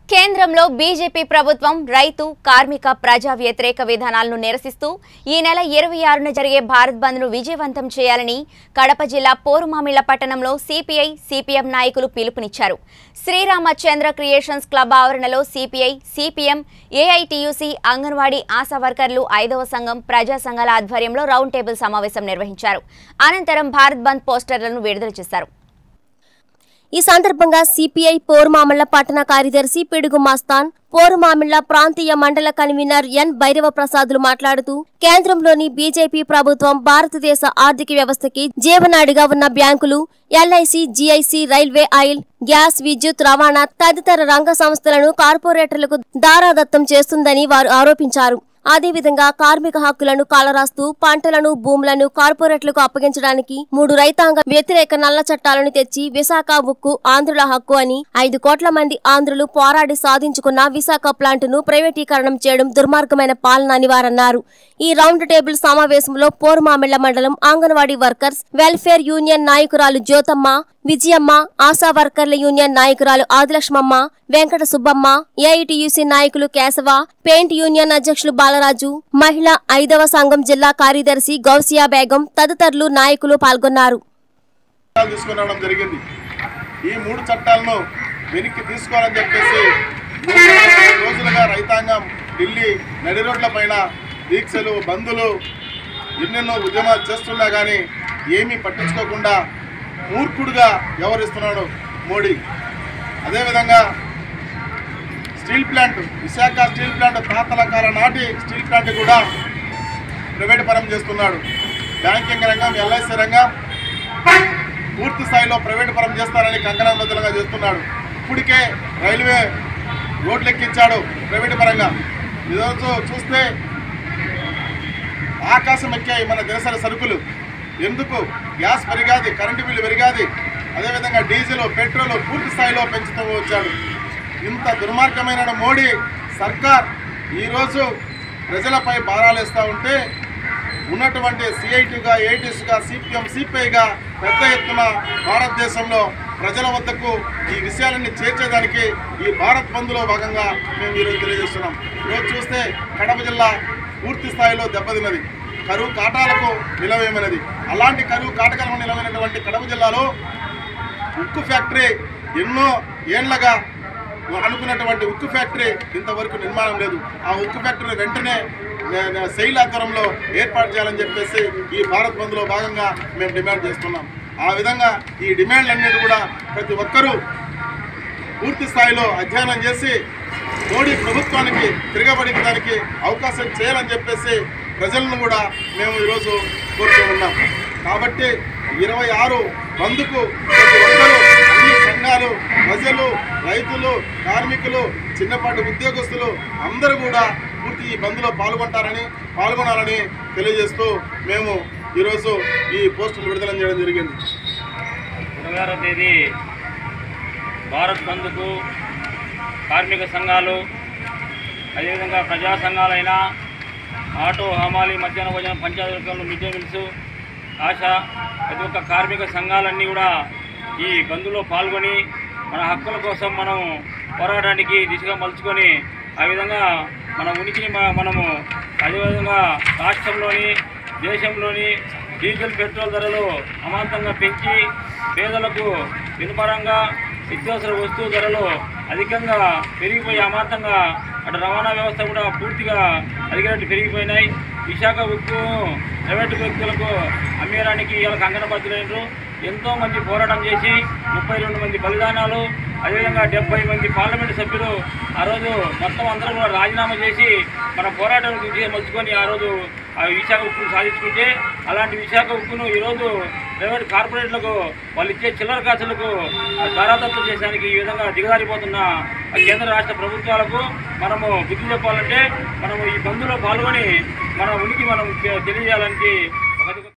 కేంద్రంలో బీజేపీ ప్రభుత్వం రైతు కార్మిక ప్రజా వ్యతిరేక విధానాలను నిరసిస్తూ ఈ నెల 26న జరిగే భారత్ బంద్ను విజయవంతం చేయాలని కడప జిల్లా పోరుమామిళ్ల పట్టణంలో సిపిఐ సిపిఎం నాయకులు పిలుపునిచ్చారు. శ్రీరామచంద్ర క్రియేషన్స్ క్లబ్ ఆవరణలో CPI CPM AITUC anganwadi ASHA వర్కర్లు 5వ సంఘం ప్రజా సంఘాల ఆధ్వర్యంలో రౌండ్ టేబుల్ సమావేశం నిర్వహించారు. అనంతరం భారత్ బంద్ పోస్టర్లను విడుదల చేశారు. ఈ సందర్భంగా సిపిఐ పోరుమామిళ్ల పట్టణ కార్యదర్శి పిడుగు మస్తాన్, పోరుమామిళ్ల ప్రాంతీయ మండల కన్వీనర్ ఎన్ భైరవ ప్రసాదులు మాట్లాడుతూ కేంద్రంలోని బీజేపీ ప్రభుత్వం భారతదేశ ఆర్థిక వ్యవస్థకి జీవనాడిగా ఉన్న బ్యాంకులు, LIC, GIC, railway, oil, gas, విద్యుత్, రవాణా తదితర రంగ సంస్థలను కార్పొరేటర్లకు దారాదత్తం చేస్తుందని వారు ఆరోపించారు. అదేవిధంగా కార్మిక హక్కులను కాలరాస్తూ పంటలను, భూములను కార్పొరేట్లకు అప్పగించడానికి 3 రైతాంగ వ్యతిరేక నల్ల చట్టాలను తెచ్చి విశాఖ ఉక్కు ఆంధ్రుల హక్కు అని 5 కోట్ల మంది ఆంధ్రులు పోరాడి సాధించుకున్న విశాఖ ప్లాంటును ప్రైవేటీకరణం చేయడం దుర్మార్గమైన పాలన అని వారన్నారు. ఈ రౌండ్ టేబుల్ సమావేశంలో పోరుమామిళ్ల మండలం అంగన్వాడీ వర్కర్స్ వెల్ఫేర్ యూనియన్ నాయకురాలు జ్యోతమ్మ, విజయమ్మ, ఆశా వర్కర్ల యూనియన్ నాయకురాలు ఆదిలక్ష్మమ్మ, వెంకట సుబ్బమ్మ, ఏఐటియుసి నాయకులు కేశవ, పెయింట్ యూనియన్ అధ్యక్షులు బాలరాజు, మహిళా 5వ సంఘం జిల్లా కార్యదర్శి గౌసియా బేగం తదితరులు నాయకులు పాల్గొన్నారు. ఈ 3 చట్టాలను వెనక్కి తీసుకోవాలని చెప్పేసి రోజులుగా రైతాంగం ఢిల్లీ నడి రోడ్ల పైన దీక్షలు, బంధులు, ఎన్నెన్నో ఉద్యమాలు చేస్తున్నా కానీ ఏమీ పట్టించుకోకుండా మూర్ఖుడుగా వ్యవహరిస్తున్నాడు మోడీ. అదేవిధంగా steel plant, Visakha steel plant తాతల కాలం నాటి స్టీల్ ప్లాంట్ కూడా ప్రైవేట్ పరం చేస్తున్నాడు. బ్యాంకింగ్ రంగం, ఎల్ఐసి రంగం పూర్తి స్థాయిలో ప్రైవేట్ పరం చేస్తారని కంకణబద్ధంగా చేస్తున్నాడు. ఇప్పటికే రైల్వే రోడ్లు ఎక్కించాడు ప్రైవేట్ పరంగా. ఈరోజు చూస్తే ఆకాశం ఎక్కాయి మన దినసరి సరుకులు. ఎందుకు? గ్యాస్ పెరిగాది, కరెంటు బిల్లు పెరిగాది, అదేవిధంగా డీజిల్, పెట్రోల్ పూర్తి స్థాయిలో పెంచుతూ వచ్చాడు. ఇంత దుర్మార్గమైన మోడీ సర్కార్ ఈరోజు ప్రజలపై భారాలు వేస్తూ ఉంటే ఉన్నటువంటి సిఐటిగా, ఏఐటిస్గా, సిపిఎం, సిపిఐగా పెద్ద ఎత్తున భారతదేశంలో ప్రజల వద్దకు ఈ విషయాలన్నీ చేర్చేదానికి ఈ భారత్ బంద్లో భాగంగా మేము ఈరోజు తెలియజేస్తున్నాం. ఈరోజు చూస్తే కడప జిల్లా పూర్తి స్థాయిలో దెబ్బతిన్నది, కరువు కాటాలకు నిలవేమైనది. అలాంటి కరువు కాటకాలకు నిలవైనటువంటి కడప జిల్లాలో ఉక్కు ఫ్యాక్టరీ ఎన్నో ఏళ్లగా అనుకున్నటువంటి ఉక్కు ఫ్యాక్టరీ ఇంతవరకు నిర్మాణం లేదు. ఆ ఉక్కు ఫ్యాక్టరీ వెంటనే శైల ఆధ్వర్యంలో ఏర్పాటు చేయాలని చెప్పేసి ఈ భారత్ బంద్లో భాగంగా మేము డిమాండ్ చేస్తున్నాం. ఆ విధంగా ఈ డిమాండ్లన్నిటి కూడా ప్రతి ఒక్కరూ పూర్తి స్థాయిలో అధ్యయనం చేసి మోడీ ప్రభుత్వానికి తిరగబడించడానికి అవకాశం చేయాలని చెప్పేసి ప్రజలను కూడా మేము ఈరోజు కోరుతూ ఉన్నాం. కాబట్టి 26 బంద్కు ప్రతి ఒక్కరూ, అన్ని సంఘాలు, ప్రజలు, రైతులు, కార్మికులు, చిన్నపాటి ఉద్యోగస్తులు అందరూ కూడా పూర్తి ఈ బంద్లో పాల్గొనాలని తెలియజేస్తూ మేము ఈరోజు ఈ పోస్టులు విడుదల చేయడం జరిగింది. 26వ తేదీ భారత్ బంద్కు కార్మిక సంఘాలు, అదేవిధంగా ప్రజా సంఘాలైన ఆటో, హమాలి, మధ్యాహ్న భోజనం, పంచాయతీ వర్గంలో, మిడ్ డే మీల్స్, ఆశా, ప్రతి ఒక్క కార్మిక సంఘాలన్నీ కూడా ఈ బంద్లో పాల్గొని మన హక్కుల కోసం మనం పోరాటానికి దిశగా మలుచుకొని ఆ విధంగా మన ఉనికిని మనము అదేవిధంగా రాష్ట్రంలోని, దేశంలోని డీజిల్, పెట్రోల్ ధరలు అమాంతంగా పెంచి పేదలకు వినుపరంగా నిత్యావసర వస్తువు ధరలు అధికంగా పెరిగిపోయి అమాంతంగా అటు రవాణా వ్యవస్థ కూడా పూర్తిగా అధిక పెరిగిపోయినాయి. విశాఖ ఉక్కు ప్రైవేటు వ్యక్తులకు అమ్మేయడానికి ఇవాళ కంకణబద్ధులైనరు. ఎంతోమంది పోరాటం చేసి 32 మంది బలిదానాలు, అదేవిధంగా 70 మంది పార్లమెంటు సభ్యులు ఆ రోజు మొత్తం అందరూ కూడా రాజీనామా చేసి మన పోరాటానికి మలుచుకొని ఆ రోజు ఆ విశాఖ ఉక్కును సాధించుకుంటే, అలాంటి విశాఖ ఉక్కును ఈరోజు ప్రైవేట్ కార్పొరేట్లకు వాళ్ళు ఇచ్చే చిల్లర కాసులకు దారాదత్తం చేసేందుకు ఈ విధంగా దిగజారిపోతున్న కేంద్ర రాష్ట్ర ప్రభుత్వాలకు మనము బుద్ధి చెప్పాలంటే మనము ఈ బంద్లో పాల్గొని మన ఉనికి మనం తెలియజేయాలని